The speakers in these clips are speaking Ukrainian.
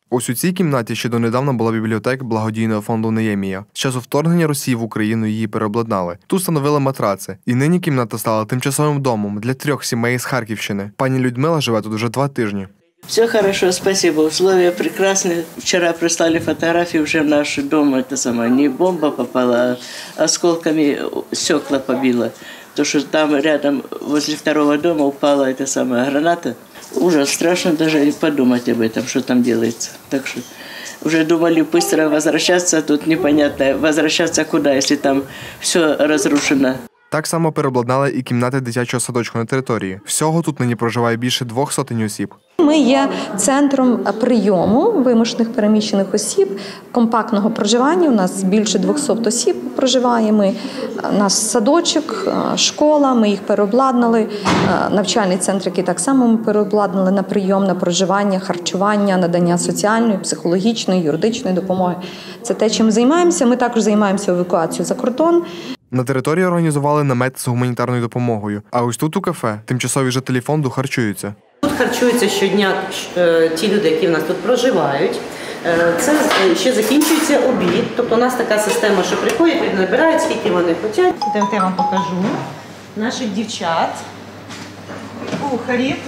Ось у цій кімнаті ще донедавна була бібліотека благодійного фонду «Неємія». З часу вторгнення Росії в Україну її переобладнали. Тут встановили матраци. І нині кімната стала тимчасовим домом для 3 сімей з Харківщини. Пані Людмила живе тут вже 2 тижні. Все хорошо, спасибо. Условия прекрасные. Вчера прислали фотографии уже в наш дом. Это самое, не бомба попала, а осколками стекла побила. То, что там рядом, возле 2-го дома упала эта самая граната. Ужас, страшно даже подумать об этом, что там делается. Так что уже думали быстро возвращаться, тут непонятно, возвращаться куда, если там все разрушено. Так само переобладнали і кімнати дитячого садочку на території. Всього тут нині проживає більше 200 осіб. Ми є центром прийому вимушених переміщених осіб, компактного проживання. У нас більше 200 осіб проживає. У нас садочок, школа, ми їх переобладнали. Навчальний центр, який так само ми переобладнали на прийом, на проживання, харчування, надання соціальної, психологічної, юридичної допомоги. Це те, чим займаємося. Ми також займаємося евакуацією за кордон. На території організували намет з гуманітарною допомогою. А ось тут у кафе тимчасові жителі фонду харчуються. Тут харчуються щодня ті люди, які в нас тут проживають. Це ще закінчується обід. Тобто у нас така система, що приходять, набирають, скільки вони хочуть. Я вам покажу наших дівчат, кухарів.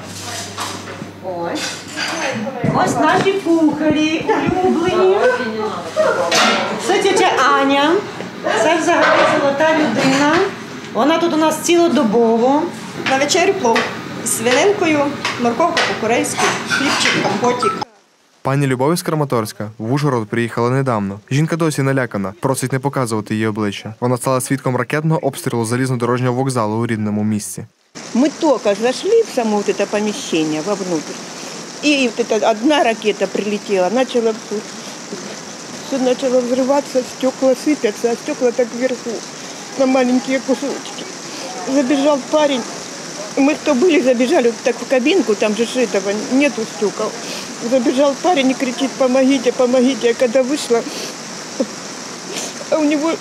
Ось наші кухарі, улюблені. Це тетя Аня. Це взагалі золота людина. Вона тут у нас цілодобово. На вечерю плов з свининкою, морковка по-корейськи, хлібчик, компотик. Пані Любов із Краматорська в Ужгород приїхала недавно. Жінка досі налякана, просить не показувати її обличчя. Вона стала свідком ракетного обстрілу залізнодорожнього вокзалу у рідному місті. Ми тільки зайшли в само це поміщення, вовнутрь. І одна ракета прилетіла, почала все начало взрываться, стекла сыпятся, а стекла так вверху, на маленькие кусочки. Забежал парень, мы кто были, забежали так в кабинку, там же этого нету стекол. Забежал парень и кричит: помогите, помогите. А когда вышла, у него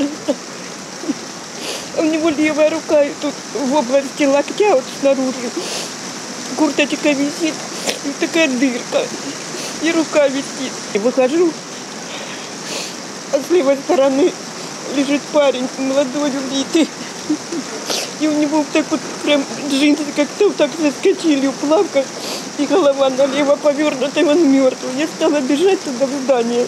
левая рука, и тут в области локтя, вот снаружи, курточка висит, и такая дырка, и рука висит. И выхожу, а с левой стороны лежит парень, молодой, убитый. И у него так вот прям джинсы как-то вот так заскочили в плавках, и голова налево повернута, и он мертвый. Я стала бежать туда в здание.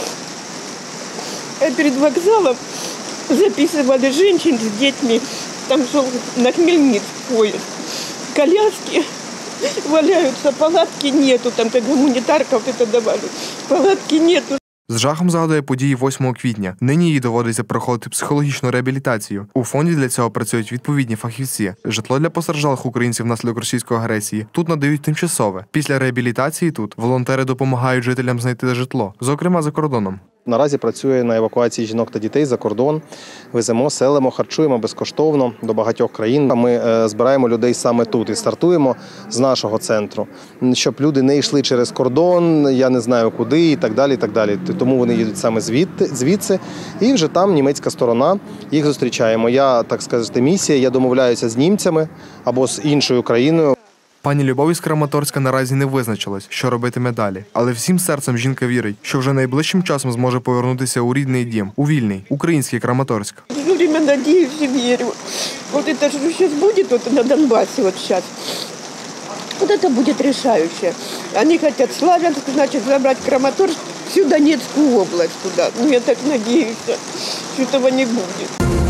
А перед вокзалом записывали женщин с детьми. Там шел на Хмельницк поезд. Коляски валяются, палатки нету, там как гуманитарка вот это давали. Палатки нету. З жахом згадує події 8 квітня. Нині їй доводиться проходити психологічну реабілітацію. У фонді для цього працюють відповідні фахівці. Житло для постраждалих українців внаслідок російської агресії тут надають тимчасове. Після реабілітації тут волонтери допомагають жителям знайти житло, зокрема за кордоном. Наразі працює на евакуації жінок та дітей за кордон. Веземо, селимо, харчуємо безкоштовно до багатьох країн. Ми збираємо людей саме тут і стартуємо з нашого центру, щоб люди не йшли через кордон, я не знаю куди і так далі, і так далі. Тому вони їдуть саме звідси, і вже там німецька сторона, їх зустрічає. Моя, так сказати, місія, я домовляюся з німцями або з іншою країною. Пані Любов із Краматорська наразі не визначилась, що робитиме далі. Але всім серцем жінка вірить, що вже найближчим часом зможе повернутися у рідний дім, у вільний, український Краматорськ. Все время надеюсь и верю. Вот это что сейчас будет вот на Донбассе вот сейчас. Вот это будет решающее. Они хотят Славянск, значит, забрать Краматорск, всю Донецкую область туда. Ну, я так надеюсь, что этого не будет.